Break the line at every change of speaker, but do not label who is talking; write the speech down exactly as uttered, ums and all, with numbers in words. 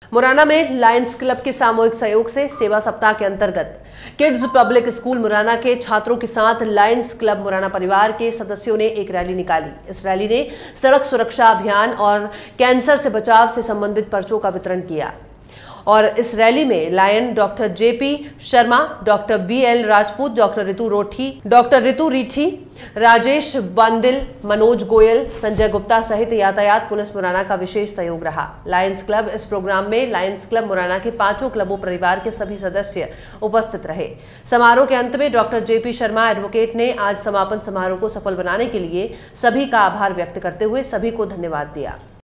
मुरैना में lions club के सामूहिक सहयोग से सेवा सप्ताह के अंतर्गत किड्स पब्लिक स्कूल मुरैना के छात्रों के साथ लायंस क्लब मुरैना परिवार के सदस्यों ने एक रैली निकाली। इस रैली ने सड़क सुरक्षा अभियान और कैंसर से बचाव से संबंधित पर्चों का वितरण किया और इस रैली में lion doctor JP Sharma, doctor B L Rajput, doctor Ritu Rothi, doctor Ritu Rithi, Rajesh Bandil, Manoj Goyal, Sanjay Gupta सहित यातायात पुलिस मुरैना का विशेष सहयोग रहा। लायंस क्लब इस प्रोग्राम में लायंस क्लब मुरैना के पांचों क्लबों परिवार के सभी सदस्य उपस्थित रहे। समारोह के अंत में डॉक्टर जेपी शर्मा एडवोकेट ने आज समापन समारोह को सफल बनाने के लिए सभी का आभार व्यक्त करते हुए सभी को धन्यवाद दिया।